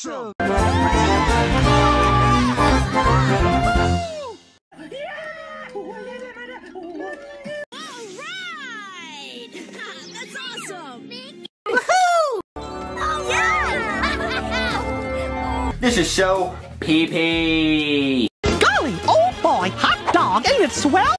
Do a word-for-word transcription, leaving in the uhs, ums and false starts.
awesome! That's awesome! Woohoo! Oh yeah! This is so pee-pee. Golly, oh boy, hot dog, ain't it swell?